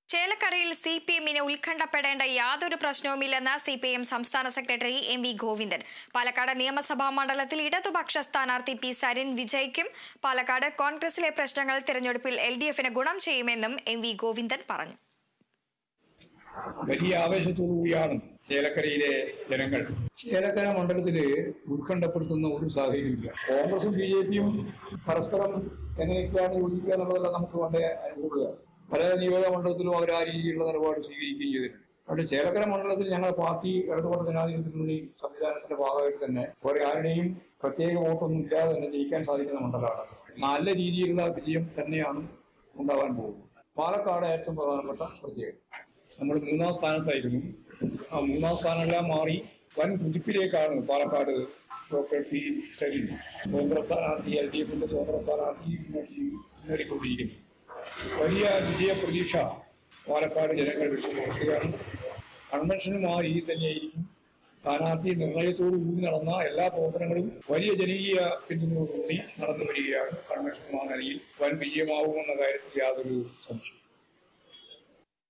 ചേലക്കരയിൽ സിപിഎമ്മിന് ഉത്കണ്ഠപ്പെടേണ്ട യാതൊരു പ്രശ്നവുമില്ലെന്ന് സിപിഎം സംസ്ഥാന secretary M V Govindan. Palakkad നിയമസഭാ മണ്ഡലത്തിൽ ഇടതുപക്ഷ സ്ഥാനാർത്ഥി പി സരിൻ വിജയിക്കും. പാലക്കാട് കോൺഗ്രസിലെ പ്രശ്നങ്ങൾ തിരഞ്ഞെടുപ്പിൽ LDFന് ഗുണം ചെയ്യുമെന്നും എം വി ഗോവിന്ദൻ പറഞ്ഞു. വലിയ ആവേശത്തോടുകൂടിയാണ് ചേലക്കരയിലെ ജനങ്ങൾ. ചേലക്കര മണ്ഡലത്തില് ഉത്കണ്ഠപ്പെടുത്തുന്ന ഒരു സാഹചര്യമില്ല. കോൺഗ്രസും BJPയും പരസ്പരം എങ്ങനെയൊക്കെയാണ് യോജിക്കുക എന്നുള്ളതെല്ലാം നമുക്ക് വളരെ അനുഭവപ്പെടുക. പല നിയോജക മണ്ഡലത്തിലും അവർ ആ രീതിയിലുള്ള നിലപാട് സ്വീകരിക്കുകയും ചെയ്തിട്ടുണ്ട്. പക്ഷേ ചേലക്കര മണ്ഡലത്തിൽ ഞങ്ങളുടെ പാർട്ടി ഇടതുപക്ഷ ജനാധിപത്യ മുന്നണി സംവിധാനത്തിന്റെ ഭാഗമായിട്ട് തന്നെ കുറെ ആരുടെയും പ്രത്യേക വോട്ടൊന്നും ഇല്ലാതെ തന്നെ ജയിക്കാൻ സാധിക്കുന്ന മണ്ഡലമാണ്. നല്ല രീതിയിലുള്ള വിജയം തന്നെയാണ് ഉണ്ടാവാൻ പോകുന്നത്. പാലക്കാട് ഏറ്റവും പ്രധാനപ്പെട്ട പ്രത്യേകത, നമ്മൾ 3ാം സ്ഥാനത്തായിരുന്നു. ആ 3ാം സ്ഥാനമെല്ലാം മാറി വൻ കുതിപ്പിലേക്കാണ് പാലക്കാട് ഡോക്ടർ പി സരിൻ സ്വതന്ത്ര സ്ഥാനാർത്ഥി LDFന്റെ സ്വതന്ത്ര സ്ഥാനാർത്ഥി നേടിക്കൊണ്ടിരിക്കുന്നു. വലിയ വിജയ പ്രതീക്ഷ പാലക്കാട് ജനങ്ങൾ വെച്ചുകൊടുക്കുകയാണ്. കൺവെൻഷനുമായി തന്നെയായിരിക്കും സ്ഥാനാർത്ഥി നിർണയത്തോടുകൂടി നടന്ന എല്ലാ പ്രവർത്തനങ്ങളും വലിയ ജനകീയ പിന്തുണയോടുകൂടി നടന്നു വരികയാണ്. കൺവെൻഷൻ മാനയിൽ വൻ വിജയമാവുമെന്ന കാര്യത്തിൽ യാതൊരു സംശയം.